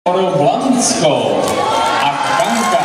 Blansko a Kanka.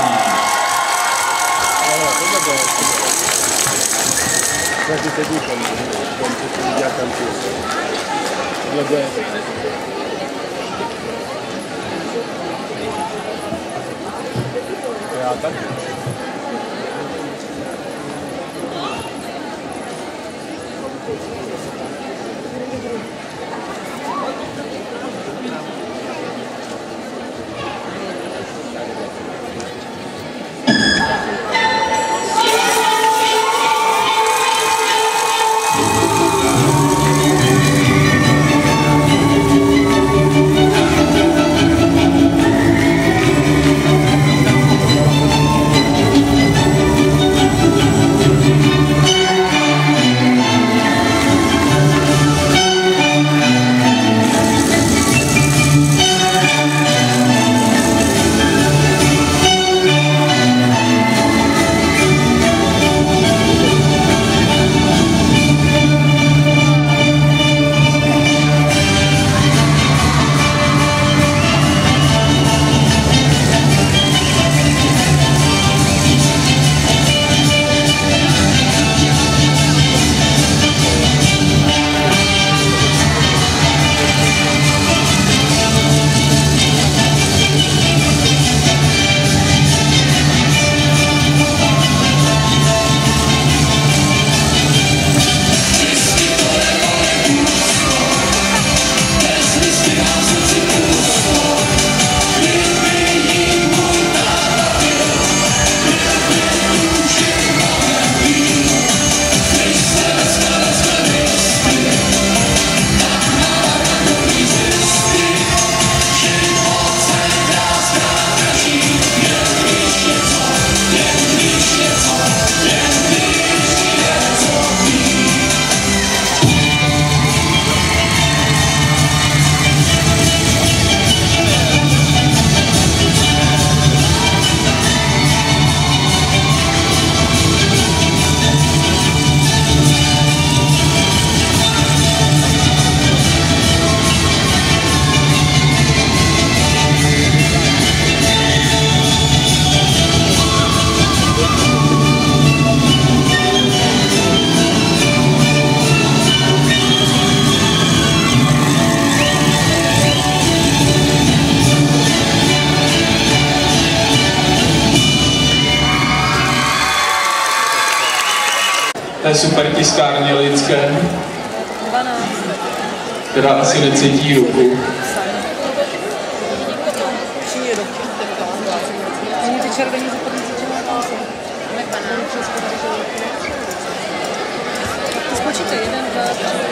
To je super tiskárně lidské, která asi necítí ruku. Spočítej 1, 2,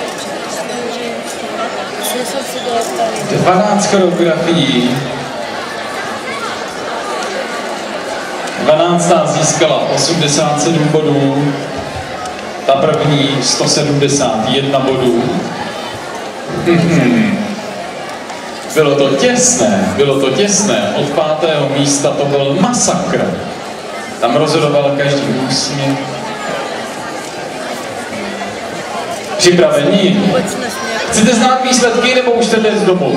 3, 4, 12 choreografií. 12. získala 87 bodů, ta první 171 bodů. Bylo to těsné. Od 5. místa to byl masakr. Tam rozhodoval každý úsměv. Připravení? Chcete znát výsledky, nebo už jdete z domu?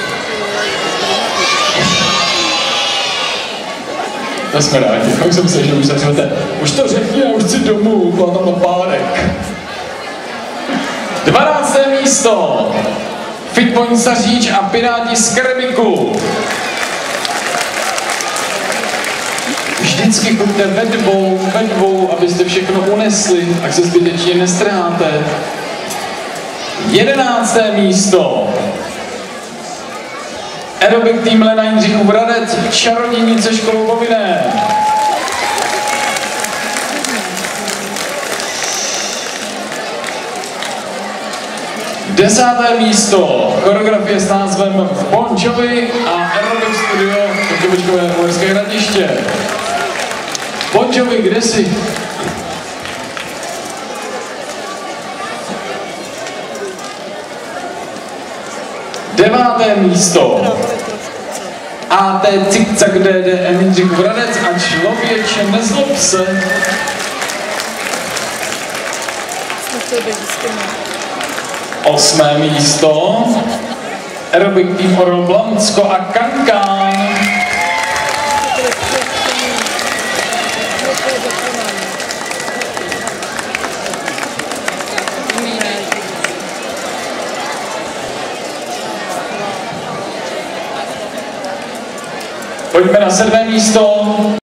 To jsme rádi, jak jsem se, že už začnete. Už to řekni, já už chci domů, má tam párek. 12. místo. Fitpoint Saříč a Piráti z Kremiku. Vždycky choďte ve dvou, abyste všechno unesli, ať se zbytečně nestrháte. 11. místo. Aerobik tým Lena Jindřichův Hradec, Čarodějnice školou povinné. 10. místo. Choreografie s názvem Bon Jovi a Aerobik studio Kokovičkové Uherské Hradiště. Bon Jovi, kde jsi? Deváté místo. AT Cikcak DDM Jindřichův Hradec a Člověče nezlob se. Osmé místo. Aerobik tým Blansko a Kanka. Pojďme na 7. místo.